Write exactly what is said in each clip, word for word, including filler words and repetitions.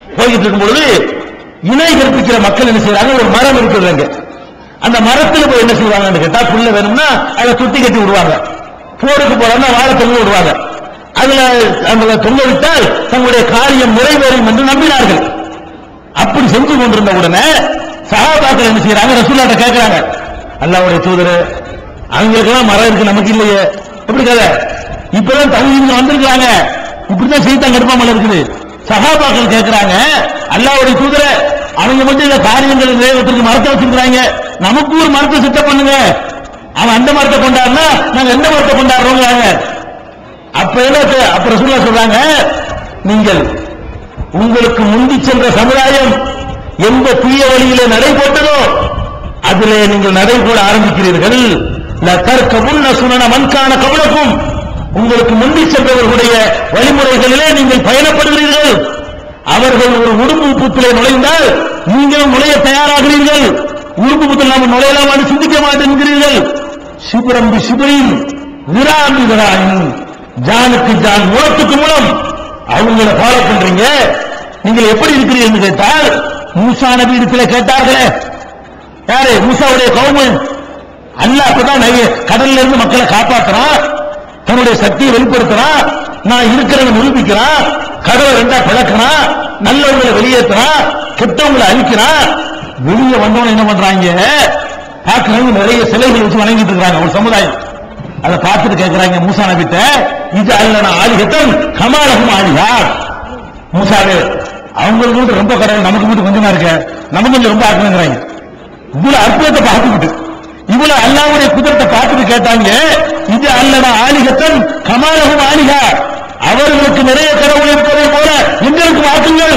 போய்கிட்டு இருக்கும் பொழுது இணை கற்பிக்கிற மக்கள் என்ன செய்யறாங்க, ஒரு மரம் இருக்குதுங்க, அந்த மரத்துல போய் என்ன செய்வாங்கன்னு கேட்டா, புல்ல வேணும்னா அதை சுத்தி கட்டி விடுவாங்க, போருக்கு போறாங்கன்னா வாழை தொங்க விடுவாங்க, அதுல அந்த தொங்க விட்டால் தங்களுடைய காரியம் நிறைவேறும் என்று நம்பினார்கள். அப்படி செஞ்சு கொண்டிருந்த உடனே சஹாபாக்கள் என்ன செய்யறாங்க, ரசூலுல்லாஹ்ட்ட கேட்கிறாங்க, அல்லாஹ்வுடைய தூதரே அவங்களுக்கு எல்லாம் மரம் இருக்கு நமக்கு இல்லையே, எப்படி கதை, இப்பதான் தௌஹீத்ல வந்திருக்காங்க, இப்படிதான் சைத்தான் கடுப்பாமல் இருக்குது. சஹாபாக்கள் கேட்கிறாங்க, அல்லாஹ்வுடைய தூதரே அவங்க மட்டும் இந்த காரியங்கள் நிறைவேற்றத்துக்கு மரத்தை வச்சிருக்காங்க, நமக்கு ஒரு மரத்தை சித்த பண்ணுங்க, அவன் அந்த மரத்தை கொண்டாடுனா நாங்க எந்த மரத்தை கொண்டாடுறோம். அப்ப என்ன அப்ப ரசூலுல்லாஹ் சொல்றாங்க, நீங்கள் உங்களுக்கு முந்தி சென்ற சமுதாயம் எந்த தீய வழியிலே நடை போட்டதோ அதிலே நீங்கள் நடை போட ஆரம்பிக்கிறீர்கள். லதர்கபுன்ன சுனன மன் கான கப்லக்கும், உங்களுக்கு முந்தி சென்றவர்களுடைய வழிமுறைகளிலே நீங்கள் பயணப்படுகிறீர்கள். அவர்கள் ஒரு உடுப்பு புத்திலே நுழைந்தால் நீங்களும் நுழைய தயாராகிறீர்கள். உடுப்பு புத்தில் நாம் நுழையலாம் சிந்திக்க மாட்டேங்கிறீர்கள். சிபுரம்பி சிபுரின் விராம்பி விராயின், ஜானுக்கு ஜான் மூலத்துக்கு மூலம் அவங்களை ஃபாலோ பண்றீங்க. நீங்கள் எப்படி இருக்கிறீர்கள் கேட்டால், மூசா நபி இடத்துல கேட்டார்களே, யாரு மூசாவுடைய கவுமன், அல்லாஹ் அப்பதான் கடல்ல இருந்து மக்களை காப்பாற்றுறான், தன்னுடைய சக்தியை வெளிப்படுத்துறான், நான் இருக்கிறத நிரூபிக்கிறான், கடலை ரெண்டா பிளக்கிறான், நல்லவங்களை வெளியேற்றுறான், கெட்டவங்களை அழிக்கிறான். வெளியே வந்தவங்க என்ன பண்றாங்க, பார்க்கறவங்க நிறைய சிலைகள் வச்சு வணங்கிட்டு இருக்காங்க ஒரு சமுதாயம். அதை பார்த்துட்டு கேட்கிறாங்க மூசா நபிட்ட, இது அல்ல ஆலிகத்தம் கமாலகும் ஆலிகா, மூசாவே அவங்களுக்கு ரொம்ப கடவுள், நமக்கு மட்டும் கொஞ்சமா இருக்க, நமக்கு கொஞ்சம் ரொம்ப ஆக்குங்கிறாங்க. இவ்வளவு அற்புதத்தை பார்த்துக்கிட்டு, இவ்வளவு அல்லாஹ்வுடைய குதிரத்தை பார்த்துட்டு கேட்டாங்க, இது அல்லடா ஆலிகத்தன் கமாலகும் ஆலிகா, அவர்களுக்கு நிறைய கடவுள் இருப்பதை போல எங்களுக்கு வாக்குங்கள்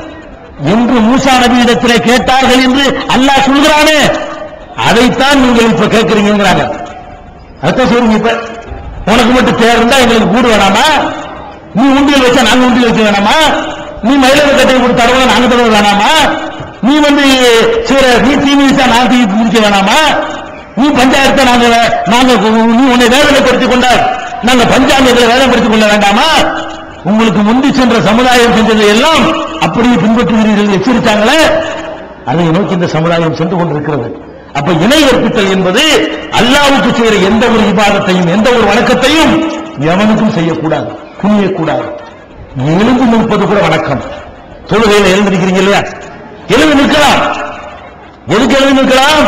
என்று மூசா நபியிடத்திலே கேட்டார்கள் என்று அல்லாஹ் சொல்கிறானே, அதைத்தான் நீங்கள் இப்ப கேட்கிறீங்கிறாங்க. அதான் சொல்லுங்க, இப்ப உனக்கு மட்டும் தேர் இருந்தா எங்களுக்கு கூடு வேணாமா, நீ உண்டியல் வச்சா நாங்க உண்டியல் வைக்க வேணாமா, நீ மயிலக கட்டை கொடுத்து தடவை நாங்க தடவை வேணாமா, நீ வந்து நீ தீனி வச்சா நான் தீ முடிக்க வேணாமா, நீ பஞ்சாயத்தை நாங்க நாங்க நீ உன்னை வேதனைப்படுத்திக் கொண்டார், நாங்க பஞ்சாயத்தை வேதனைப்படுத்திக் கொள்ள வேண்டாமா, உங்களுக்கு முந்தி சென்ற சமுதாயம் சென்றதை எல்லாம் அப்படியே பின்பற்றுகிறீர்கள் எச்சரித்தாங்களே, அதை நோக்கி இந்த சமுதாயம் சென்று கொண்டிருக்கிறது. அப்ப இணை கற்பித்தல் என்பது அல்லாஹ்வுக்கு செய்கிற எந்த ஒரு இபாதத்தையும் எந்த ஒரு வணக்கத்தையும் எவனுக்கும் செய்யக்கூடாது, குனியக்கூடாது. எழுந்து நிற்பது கூட வணக்கம். தொழுகையில் எழுந்திருக்கிறீங்க இல்லையா, எழுந்து நிற்கலாம். எதுக்கு எழுந்து நிற்கலாம்?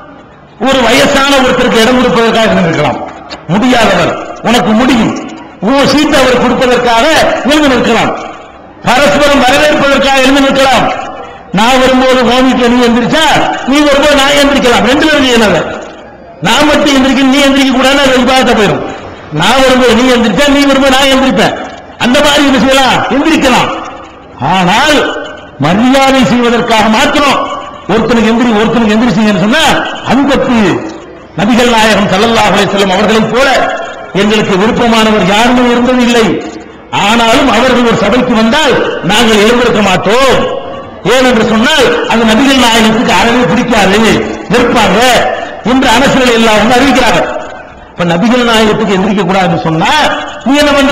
ஒரு வயசான ஒருத்தருக்கு இடம் கொடுப்பதற்காக நிற்கலாம். முடியாதவர் உனக்கு முடியும், உன் சீட்டை அவர் கொடுப்பதற்காக எழுந்து நிற்கலாம். பரஸ்பரம் வரவேற்பதற்காக எழுந்து நிற்கலாம். நான் வரும்போது கோமிக்கு நீ எந்திரிச்சா, நீ வரும்போது நான் எந்திரிக்கலாம். ரெண்டு பேருக்கு என்னது, நான் மட்டும் எந்திரிக்க நீ எந்திரிக்க கூடாது, விவாதத்தை போயிடும். நான் வரும்போது நீ எந்திரிச்சா, நீ வரும்போது நான் எந்திரிப்பேன். அந்த மாதிரி என்ன செய்யலாம், எந்திரிக்கலாம். ஆனால் மரியாதை செய்வதற்காக மாத்திரம் ஒருத்தனுக்கு எந்திரி ஒருத்தனுக்கு எந்திரிச்சீங்கன்னு சொன்னா அன்பத்து. நபிகள் நாயகம் ஸல்லல்லாஹு அலைஹி வஸல்லம் அவர்களைப் போல எங்களுக்கு விருப்பமானவர் யாருமே இருந்தது இல்லை. ஆனாலும் அவர்கள் ஒரு சபைக்கு வந்தால் நாங்கள் எழுந்திருக்க மாட்டோம். ஏனென்று சொன்னால் அது நபிகள் நாயகத்துக்கு அறவே பிடிக்காது, நிற்பாங்க என்று அரசுகள் எல்லாம் வந்து அறிவிக்கிறாங்க. இப்ப நபிகள் நாயகத்துக்கு எந்திரிக்க கூடாதுன்னு சொன்னா நீ என்ன பண்ற,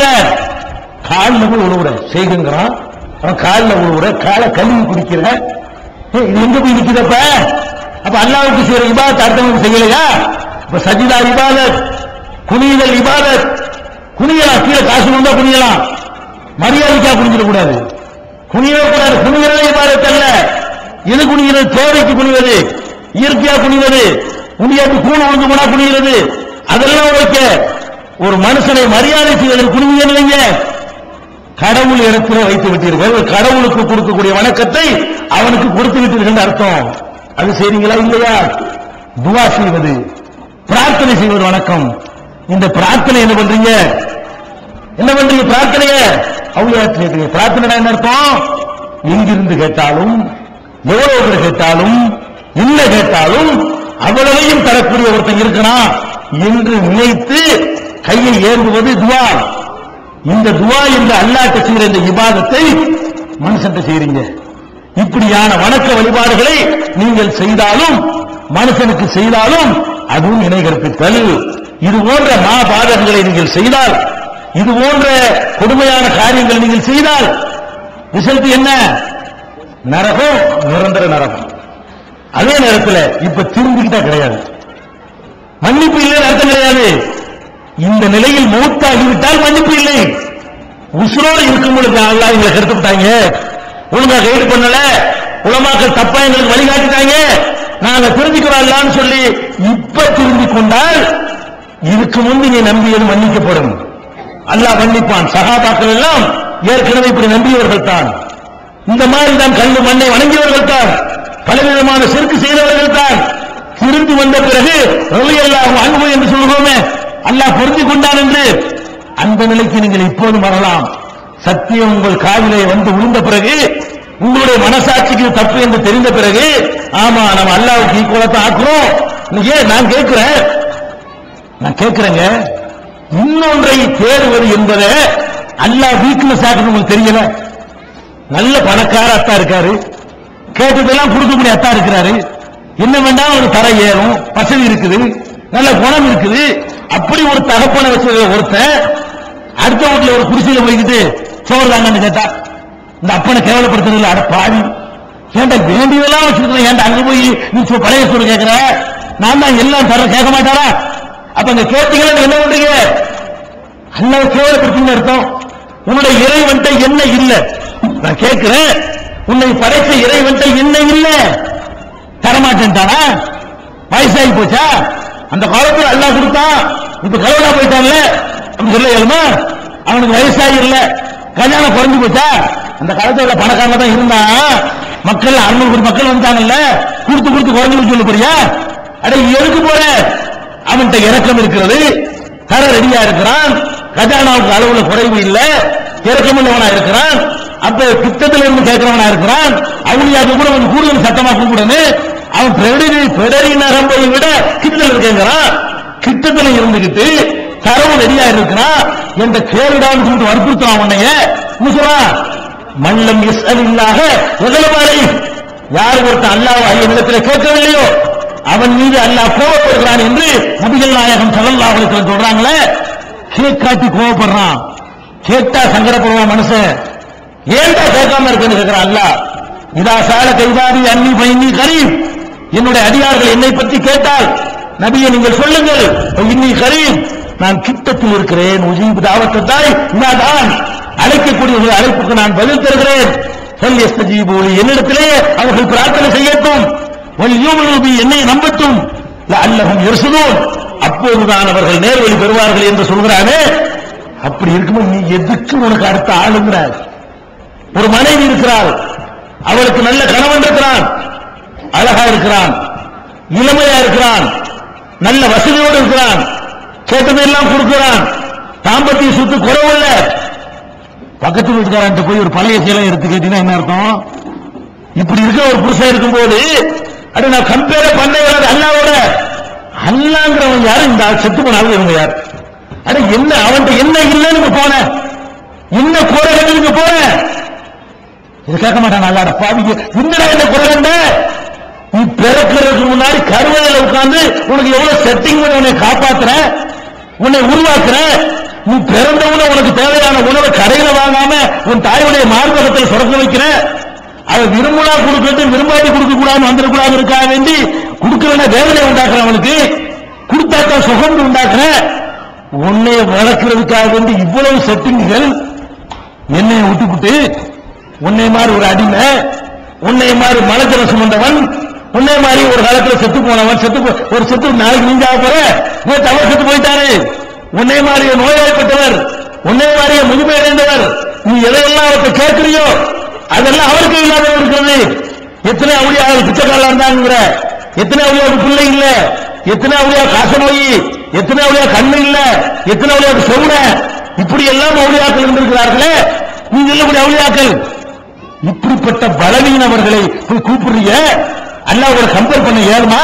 காலில் போய் உழுவுற செய்கிறான், அவன் காலில் உழுவுற, காலை கழுவி குடிக்கிற, இது எங்க போய் நிற்கிறப்ப? அப்ப அல்லாஹ்வுக்கு செய்யற இபாதத் அடுத்தவங்க செய்யலையா? இப்ப சஜிதா இபாதத், குனிதல் இபாதத். குனியலாம், கீழே காசு வந்தா குனியலாம், மரியாதைக்கா குனிஞ்சிட கூடாது, குனியவே கூடாது. குனிகிறதே இபாதத் அல்ல. எது குனிகிறது? தேவைக்கு குனிவது, இயற்கையா குனிவது, முடியாது கூண வந்து போனா குனிகிறது, அதெல்லாம் வைக்க. ஒரு மனுஷனை மரியாதை செய்வதற்கு குனிங்க, கடவுள் இடத்துல வைத்து விட்டீர்கள், கடவுளுக்கு கொடுக்கக்கூடிய வணக்கத்தை அவனுக்கு கொடுத்து விட்டீர்கள் அர்த்தம். அது செய்றீங்களா இல்லையா? துவா செய்வது, பிரார்த்தனை செய்வது வணக்கம். இந்த பிரார்த்தனை என்ன பண்றீங்க, என்ன பண்றீங்க பிரார்த்தனைய? அவுளியாத்துக்கு பிரார்த்தனை என்ன அர்த்தம்? எங்கிருந்து கேட்டாலும், எவ்வளவு பேர் கேட்டாலும், என்ன கேட்டாலும் அவ்வளவையும் தரக்கூடிய ஒருத்தன் இருக்கிறான் என்று நினைத்து கையை ஏந்துவது துவா. இந்த துவா என்ற அல்லாஹ்க்கு செய்கிற இந்த இபாதத்தை மனுஷன் செய்றீங்க. இப்படியான வணக்க வழிபாடுகளை நீங்கள் செய்தாலும், மனுஷனுக்கு செய்தாலும் அதுவும் இணை கற்பித்தல். இது போன்ற மாபாதகங்களை நீங்கள் செய்தால், இது போன்ற கொடுமையான காரியங்கள் நீங்கள் செய்தால் ரிசல்ட் என்ன? நரகம் நிரந்தர நரகம். அதே நேரத்தில் இப்ப திரும்பிக்கிட்டா கிடையாது, மன்னிப்பு இல்லை அர்த்தம் கிடையாது. இந்த நிலையில் மூத்தாகிவிட்டால் மன்னிப்பு இல்லை. உசுரோடு இருக்கும் பொழுது அல்லாஹ் எங்களை கெடுத்து விட்டாங்க, ஒழுங்கா கைது பண்ணல, உலமாக்கள் தப்பா எங்களுக்கு வழிகாட்டிட்டாங்க, நாங்க திரும்பிக்கிறோம்லான்னு சொல்லி இப்ப திரும்பிக் கொண்டால் இதுக்கு முன்பு நீ நம்பியது மன்னிக்கப்படும். அல்லாஹ் மன்னிப்பான். சஹாபாக்கள் எல்லாம் ஏற்கனவே இப்படி நம்பியவர்கள் தான், இந்த மாதிரி தான் கல்வி மண்ணை வணங்கியவர்கள் தான், பலவிதமான சிறுக்கு செய்தவர்கள் தான். திரும்பி வந்த பிறகு ரலியல்லாஹு அன்ஹு என்று சொல்கிறோமே, அல்லாஹ் பொருந்தி கொண்டான் என்று, அந்த நிலைக்கு நீங்கள் இப்போது வரலாம். சத்தியம் உங்கள் காதிலே வந்து விழுந்த பிறகு, உங்களுடைய மனசாட்சிக்கு தப்பு என்று தெரிந்த பிறகு, ஆமா நம்ம அல்லாஹ்வுக்கு ஈக்குவலா ஆக்குறோம். ஏன் நான் கேட்கிறேன் நான் கேட்கிறேங்க இன்னொன்றை தேடுவது என்பதை அல்லாஹ் வீக்னஸ் ஆக்குறது உங்களுக்கு தெரியல. நல்ல பணக்கார அத்தா இருக்காரு, கேட்டதெல்லாம் கொடுக்கக்கூடிய அத்தா இருக்கிறாரு, என்ன வேண்டாம் ஒரு தர ஏறும், வசதி இருக்குது, நல்ல குணம் இருக்குது. அப்படி ஒரு தகப்பனை வச்சு ஒருத்தன் அடுத்த வீட்டுல ஒரு குடிசையில போய்கிட்டு சோறு தாங்கன்னு கேட்டா, இந்த அப்பனை கேவலப்படுத்துறதுல அட பாவி, ஏன்டா வேண்டியதெல்லாம் வச்சிருக்கேன், ஏன்டா அங்க போய் நீ பழைய சோறு கேட்கிற, நான் தான் எல்லாம் தர கேட்க மாட்டாரா? அப்ப அங்க கேட்டீங்கன்னா என்ன பண்றீங்க? அல்லாஹ் கேவலப்படுத்தீங்க அர்த்தம். உன்னுடைய இறைவன்ட்ட என்ன இல்ல? நான் கேட்கிறேன், உன்னை படைத்த இறைவன்ட்ட என்ன இல்ல? தரமாட்டேன்ட்டானா? வயசாகி போச்சா? அந்த காலத்தில் அல்லாஹ் கொடுத்தா, இப்ப கலவலா போயிட்டான்ல, சொல்லுமா அவனுக்கு வயசாகி இல்ல, கல்யாணம் குறைஞ்சு போச்சா? அந்த காலத்துல பணக்காரங்க தான் இருந்தா, மக்கள் அறுநூறு கோடி மக்கள் வந்தாங்கல்ல, கொடுத்து கொடுத்து குறைஞ்சு சொல்ல போறியா? அட எதுக்கு போற? அவன்கிட்ட இறக்கம் இருக்கிறது, தர ரெடியா இருக்கிறான், கஜானாவுக்கு அளவுல குறைவு இல்ல, இறக்கமுள்ளவனா இருக்கிறான், அப்ப பித்தத்தில் இருந்து கேட்கிறவனா இருக்கிறான், அவனியாக கூட அவன் கூடுதல் சட்டமா கூப்பிடனு, அவன் பெடரி பெடரி நகம்பை விட கிட்டத்தில் இருக்கேங்கிறான், கிட்டத்தில் இருந்துகிட்டு தரவு ரெடியா இருக்கிறான் என்ற கேளுடான்னு சொல்லிட்டு வற்புறுத்தான் உன்னைய. முசுவா மல்லம் இல்லாக உதலமாறை, யார் ஒருத்தன் அல்லாஹ் ஐய நிலத்தில் கேட்கவில்லையோ அவன் மீது அல்லாஹ் கோபப்படுகிறான் என்று நபிகள் நாயகம் ஸல்லல்லாஹு அலைஹி வஸல்லம் சொல்றாங்களே. கேட்காட்டி கோபப்படுறான், கேட்டா சங்கடப்படுவான் மனுஷன். ஏன்டா கேட்காம இருக்குன்னு கேட்கிறான் அல்லாஹ். இதா சால கைதாரி அன்னி பைன்னி கரீம், என்னுடைய அடியார்கள் என்னை பற்றி கேட்டால் நபியை நீங்கள் சொல்லுங்கள், இன்னி கரீம், நான் கிட்டத்தில் இருக்கிறேன், உஜீபு தாவத்தாய், நான் அழைக்கக்கூடிய அழைப்புக்கு நான் பதில் தருகிறேன். ஃபல்யஸ்தஜீபூலி, என்னிடத்திலே அவர்கள் பிரார்த்தனை செய்யட்டும், வல்யுமினு என்னை நம்பட்டும், லஅல்லஹும் யர்ஷுதூன், அப்போதுதான் அவர்கள் நேர்வழி பெறுவார்கள் என்று சொல்கிறானே. அப்படி இருக்கும்போது நீ எதுக்கு உனக்கு அடுத்த ஆளுங்கிறார்? ஒரு மனைவி இருக்கிறாள், அவளுக்கு நல்ல கணவன் இருக்கிறான், அழகா இருக்கிறான், இளமையா இருக்கிறான், நல்ல வசதியோடு இருக்கிறான், கேட்டதெல்லாம் கொடுக்கிறான், தாம்பத்திய சொத்து குறைவில்ல. பக்கத்து வீட்டுக்காரன் போய் ஒரு பழைய சேலை எடுத்து கேட்டீங்கன்னா என்ன அர்த்தம்? இப்படி இருக்க ஒரு புருஷன் இருக்கும் போது அட நான் கம்பேர் பண்ண அல்லாவோட, அல்லாங்கிறவன் யாரு? இந்த செத்து போனாலும் இவங்க யார்? அட என்ன அவன்கிட்ட என்ன இல்லைன்னு போன, என்ன குறை கண்டு போன, இது கேட்க மாட்டான் அல்லாட பாவிக்கு. என்னடா என்ன குறை கண்ட? நீ பிறக்கிறதுக்கு முன்னாடி கருவறையில உட்கார்ந்து உனக்கு எவ்வளவு செட்டிங் பண்ணி உன்னை காப்பாத்துற, உன்னை உருவாக்குற. நீ பிறந்தவன உனக்கு தேவையான உணவை கடையில வாங்காம உன் தாயுடைய மார்பகத்தில் சுரக்க வைக்கிற. அதை விரும்பினா கொடுக்கட்டும், விரும்பாட்டி கொடுக்க கூடாது, வந்துடக்கூடாது இருக்காக வேண்டி கொடுக்கறன வேதனை உண்டாக்குற, அவனுக்கு கொடுத்தாத்தான் சுகந்து உண்டாக்குற. உன்னை வளர்க்கிறதுக்காக வேண்டி இவ்வளவு செட்டிங்குகள், என்னை விட்டுவிட்டு உன்னை மாதிரி ஒரு அடிமை, உன்னை மாதிரி மலஜலம் சுமந்தவன், உன்னை மாதிரி ஒரு காலத்தில் செத்து போனவன், செத்து ஒரு செத்து நாளைக்கு நீங்க போற, நேற்று அவர் செத்து போயிட்டாரு. உன்னை மாதிரிய நோய்வாய்ப்பட்டவர், உன்னை மாதிரிய முதுமை அடைந்தவர், நீ எதையெல்லாம் அவர்கிட்ட கேட்கிறியோ அதெல்லாம் அவருக்கு இல்லாத இருக்கிறது. எத்தனை அவளியாக பிச்சைக்காரா இருந்தாங்கிற, எத்தனை அவளியாக பிள்ளை இல்ல, எத்தனை அவளியா காச நோய், எத்தனை அவளியா கண்ணு இல்ல, எத்தனை அவளியாக செவுன, இப்படி எல்லாம் அவளியாக்கள் இருந்திருக்கிறார்களே. நீங்க சொல்லக்கூடிய அவளியாக்கள் இப்படிப்பட்ட பலவீனவர்களை போய் கூப்பிடுறீங்க, அல்லாஹ்வோட கம்பேர் பண்ண ஏழுமா?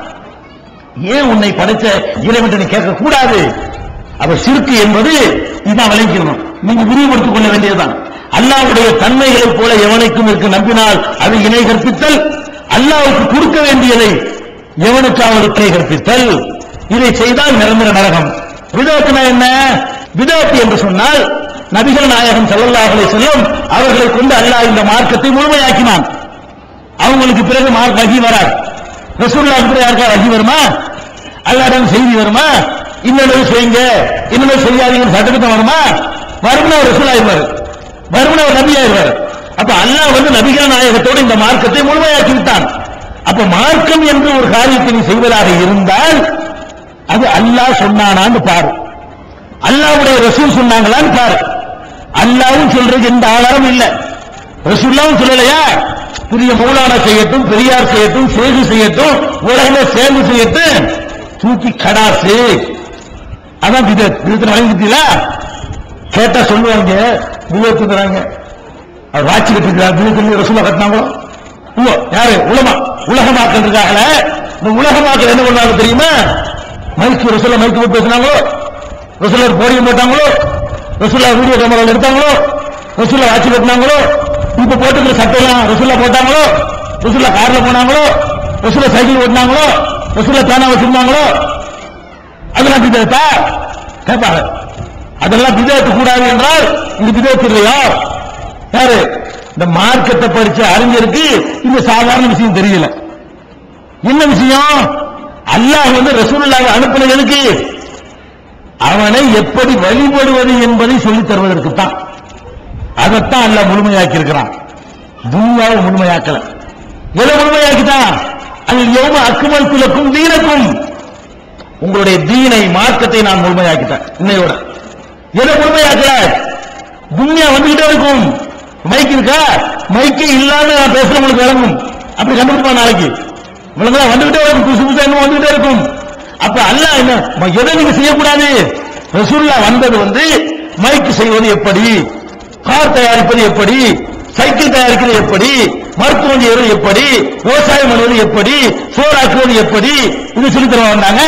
ஏன் உன்னை படைத்த இறைவன் கேட்க கூடாது? அவர் சிறுக்கு என்பது இதான் விளைக்கணும், நீங்க விரிவுபடுத்திக் கொள்ள வேண்டியதுதான். அல்லாஹ்வுடைய தன்மைகளைப் போல எவனுக்கும் இருக்க நம்பினால் அது இணை கற்பித்தல், அல்லாஹ்வுக்கு கொடுக்க வேண்டியதை எவனுக்காவது இணை கற்பித்தல். இதை செய்தால் நிரந்தர நரகம். விதத்துனா என்ன? விதத்து என்று சொன்னால் நபிகள் நாயகம் ஸல்லல்லாஹு அலைஹி வஸல்லம் அவர்களை கொண்டு அல்லாஹ் இந்த மார்க்கத்தை முழுமையாக்கினான். அவங்களுக்கு பிறகு வகி வராது. ரசூலுல்லாஹ்வுக்கு பிறகு யாருக்கா வகி வருமா? அல்லாஹ்விடம் செய்தி வருமா? இன்னொரு செய்யுங்க இன்னொரு செய்யாதீங்க சட்டத்திட்டம் வருமா? வரும்னா ஒரு ரசூல் ஆயிடுவார், வரும்னா ஒரு நபி ஆயிடுவார். அப்ப அல்லாஹ் வந்து நபிகள் நாயகத்தோடு இந்த மார்க்கத்தை முழுமையாக்கி விட்டான். அப்ப மார்க்கம் என்று ஒரு காரியத்தை நீ செய்வதாக இருந்தால் அது அல்லாஹ் சொன்னானான்னு பாரு, அல்லாஹ்வுடைய ரசூல் சொன்னாங்களான்னு பாரு. அல்லாஹ்வும் சொல்றது எந்த ஆதாரம் இல்ல, ரசூலுல்லாஹ்வும் சொல்லலையா? புதிய மௌலானா செய்யட்டும், பெரியார் செய்யட்டும், சேகு செய்யட்டும், உலகமே சேர்ந்து செய்யட்டும், தூக்கி கடாசு. அதான் பிதத். பிதத் வழங்கிட்டீங்களா? கேட்டா சொல்லுவாங்க பிதத்துறாங்க. அவர் வாட்சி கட்டிருக்கிறார், பிதத்து ரசூலுல்லாஹ் கட்டினாங்களோ இல்லோ? யாரு? உலமா உலகமாக்கல் இருக்காங்கள, இந்த உலகமாக்கல் என்ன பண்ணாங்க தெரியுமா? மைக்கு ரசூலுல்லாஹ் மைக்கு போட்டு பேசினாங்களோ, ரசூலுல்லாஹ் போடியம் போட்டாங்களோ, ரசூலுல்லாஹ் வீடியோ கேமரா எடுத்தாங்களோ, ரசூலுல்லாஹ் வாட்சி கட்டினாங்களோ, இப்ப போட்டுக்கிற சட்டையெல்லாம் ரசூலுல்லாஹ் போட்டாங்களோ, ரசூலுல்லாஹ் கார்ல போனாங்களோ, ரசூலுல்லாஹ் சைக்கிள் ஓட்டினாங்களோ, ரசூலுல்லாஹ் பேனா வச்சிருந்தாங்களோ, அதெல்லாம் பிதத்தா கேட்பாங்க. அதெல்லாம் பிதத்து கூடாது என்றால் இது பிதத்து இல்லையா? யாரு? இந்த மார்க்கத்தை படிச்ச அறிஞருக்கு இந்த சாதாரண விஷயம் தெரியல. என்ன விஷயம்? அல்லாஹ் வந்து ரசூலுல்லாஹ்வை அனுப்பினது எதுக்கு? அவனை எப்படி வழிபடுவது என்பதை சொல்லித் தருவதற்கு தான். அதைத்தான் அல்லாஹ் முழுமையாக்கி இருக்கிறான். துன்யாவை முழுமையாக்கல. எதை முழுமையாக்கிட்டான்? அல் யௌம அக்மல்து லக்கும் தீனக்கும், உங்களுடைய தீனை மார்க்கத்தை நான் முழுமையாக்கிட்டேன் இன்னையோட. எதை முழுமையாக்கல? துன்யா வந்துகிட்டே இருக்கும். மைக் இருக்கா? மைக்கே இல்லாம நான் பேசுறவங்களுக்கு விளங்கும், அப்படி கண்டுபிடிப்பா நாளைக்கு. இவங்க வந்துகிட்டே இருக்கும், புதுசு புதுசா இன்னும் வந்துகிட்டே இருக்கும். அப்ப அல்லாஹ் என்ன எதை நீங்க செய்யக்கூடாது? ரசூலுல்லாஹ் வந்தது வந்து மைக் செய்வது எப்படி, கார் தயாரிப்பது எப்படி, சைக்கிள் தயாரிக்கிறது எப்படி, மருத்துவம் செய்வது எப்படி, விவசாயம் பண்ணுவது எப்படி, சோறாக்குவது எப்படி, இது சொல்லி தர வந்தாங்க.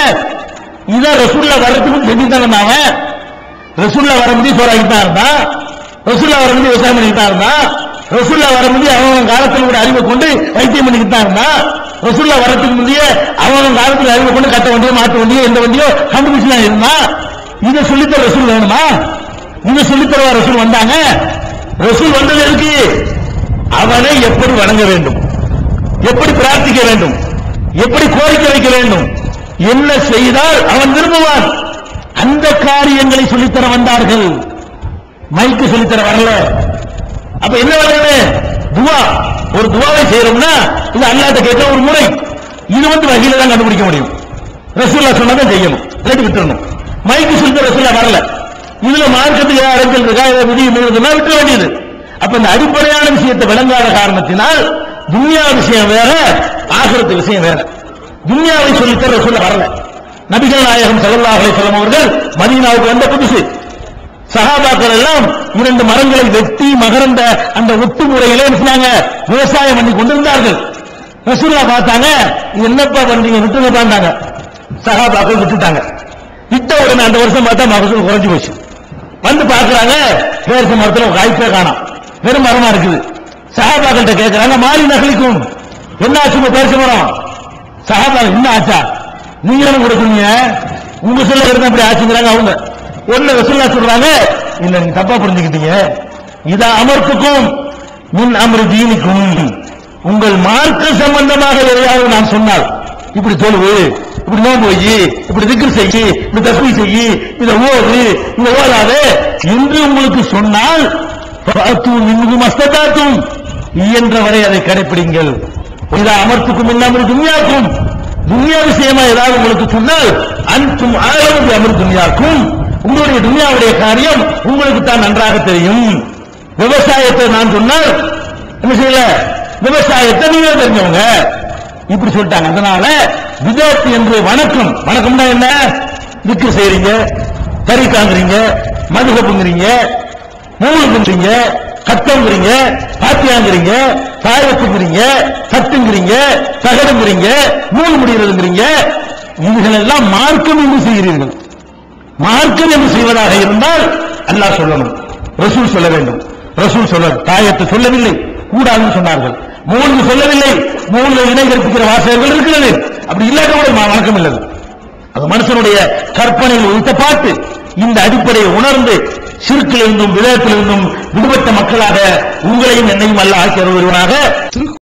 இதான் ரசூலுல்லாஹ் வர்றதுக்கு செஞ்சு தான் வந்தாங்க. ரசூலுல்லாஹ் வர முடியும் சோறாக்கி தான் இருந்தா, ரசூலுல்லாஹ் வர முடியும் விவசாயம் பண்ணிட்டு தான் இருந்தா, ரசூலுல்லாஹ் வர முடியும் அவன் காலத்தில் கூட அறிவை கொண்டு வைத்தியம் பண்ணிக்கிட்டு தான் இருந்தா, ரசூலுல்லாஹ் வரதுக்கு முந்தைய அவன் காலத்தில் அறிவை கொண்டு கட்ட வண்டியோ மாட்டு வண்டியோ எந்த வண்டியோ கண்டுபிடிச்சு இருந்தா. இதை சொல்லித்தர ரசூல் வேணுமா? இதை சொல்லித்தரவா ரசூல் வந்தாங்க? ரசூல் வந்தது இருக்கு அவனை எப்படி வணங்க வேண்டும், எப்படி பிரார்த்திக்க வேண்டும், எப்படி கோரிக்கை வைக்க வேண்டும், என்ன செய்தால் அவன் விரும்புவான், அந்த காரியங்களை சொல்லித்தர வந்தார்கள். மைக்கு சொல்லித்தர வரல. அப்ப என்ன வரல? துவா. ஒரு துவாவை செய்யறோம்னா இது அல்லாஹ்ட்ட கேட்க ஒரு முறை, இது வந்து வகையில தான் கண்டுபிடிக்க முடியும். ரசூலுல்லாஹ் சொன்னதை செய்யணும், ரெடி விட்டுறணும். மைக்கு சொல்லித்தர ரசூலுல்லாஹ் வரல. இதுல மார்க்கத்துக்கு அரசியல் இருக்கா, விதி மீறுதுன்னா விட்டுற வேண்டியது. அப்ப இந்த அடிப்படையான விஷயத்தை விளங்காத காரணத்தினால் துன்யா விஷயம் வேற, ஆகிரத்து விஷயம் வேற. துன்யாவை சொல்லித்தர ரசூலுல்லாஹ் வரல. நபிகள் நாயகம் ஸல்லல்லாஹு அலைஹி வஸல்லம் அவர்கள் மதீனாவுக்கு வந்த புதுசு சஹாபாக்கள் எல்லாம் இரண்டு மரங்களை வெட்டி மகரந்த அந்த ஒட்டு முறையிலே சொன்னாங்க விவசாயம் பண்ணி கொண்டிருந்தார்கள். ரசூலுல்லாஹ் பார்த்தாங்க, என்னப்பா பண்றீங்க, விட்டுங்க பார்த்தாங்க. சஹாபாக்கள் விட்டுட்டாங்க. விட்ட உடனே அந்த வருஷம் பார்த்தா மகசூல் குறைஞ்சு போச்சு. வந்து பார்க்கறாங்க, பேரிச்ச மரத்துல காய்ப்பே காணோம், வெறும் மரமா இருக்குது. சஹாபாக்கள்கிட்ட கேட்கறாங்க, மாறி நகலிக்கும் என்ன ஆச்சு பேரிச்ச மரம்? சஹாபாக்கள் என்ன ஆச்சா, நீங்களும் கொடுக்குறீங்க, உங்க சொல்ல இருந்தா அப்படி ஆச்சுங்கிறாங்க. அவங்க ஒன்னு ரசூலுல்லாஹ் சொல்றாங்க, இல்ல நீங்க தப்பா புரிஞ்சுக்கிட்டீங்க, இதா அமர்த்துக்கும் மின் அம்ரி தீனிக்கும், உங்கள் மார்க்க சம்பந்தமாக எதையாவது நான் சொன்னால், இப்படி தொழுவு, இப்படி நோன்பு வை, இப்படி திக்ர் செய்யி, இப்படி தஸ்பீஹ் செய்யி, இதை ஓது, இதை ஓதாது என்று உங்களுக்கு சொன்னால் இன்னும் மஸ்ததாத்தும் இயன்றவரை அதை கடைபிடிங்கள். இதா அமர்த்துக்கும் மின் அம்ரி துன்யாக்கும், துன்யா விஷயமா ஏதாவது உங்களுக்கு சொன்னால் அன்தும் ஆலமு பி அம்ரி துன்யாக்கும், உங்களுடைய துன்யாவுடைய காரியம் உங்களுக்கு தான் நன்றாக தெரியும். விவசாயத்தை நான் சொன்னால் என்ன செய்யல, விவசாயத்தை நீங்க தெரிஞ்சவங்க, இப்படி சொல்லிட்டாங்க. அதனால விதத் என்று வணக்கம், வணக்கம்னா என்ன? திக்ர் செய்றீங்க, கறி காங்குறீங்க, மதுகப்புங்கிறீங்க, மூலுங்கிறீங்க, கத்தங்கிறீங்க, பாத்தியாங்கிறீங்க, காயத்துங்கிறீங்க, தட்டுங்கிறீங்க, தகடுங்கிறீங்க, நூல் முடிகிறதுங்கிறீங்க, இதுகள் எல்லாம் மார்க்கம் என்று செய்கிறீர்கள். மார்க்கம் என்று செய்வதாக இருந்தால் அல்லாஹ் சொல்லணும், ரசூல் சொல்ல வேண்டும். ரசூல் சொல்ல தாயத்தை சொல்லவில்லை, கூடாதுன்னு சொன்னார்கள். மூன்று சொல்லவில்லை, மூன்று இணை கற்பிக்கிற வாசகங்கள் இருக்கிறது. அப்படி இல்லாத கூட வணக்கம் இல்லது. அது மனுஷனுடைய கற்பனையில் உயிர்த்த பாட்டு. இந்த அடிப்படையை உணர்ந்து ஷிர்கிலிருந்தும் விதத்திலிருந்தும் விடுபட்ட மக்களாக உங்களையும் என்னையும் அல்லாஹ் ஆக்கி வருவனாக.